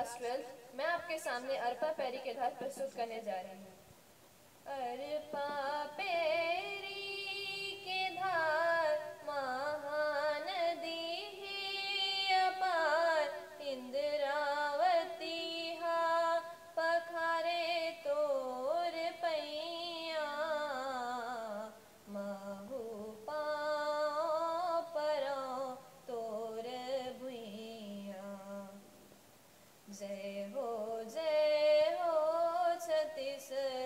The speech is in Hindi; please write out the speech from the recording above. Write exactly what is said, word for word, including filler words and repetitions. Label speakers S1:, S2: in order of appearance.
S1: Class twelfth. मैं आपके सामने अरपा पैरी के धार प्रस्तुत करने जा रही हूँ। अरपा पैरी के धार महानदी है अपार, इंद्रावती हा पखारे तोर पैया, महू पाँव परों तोर भुइया। जय हो जय हो छत्तीसगढ़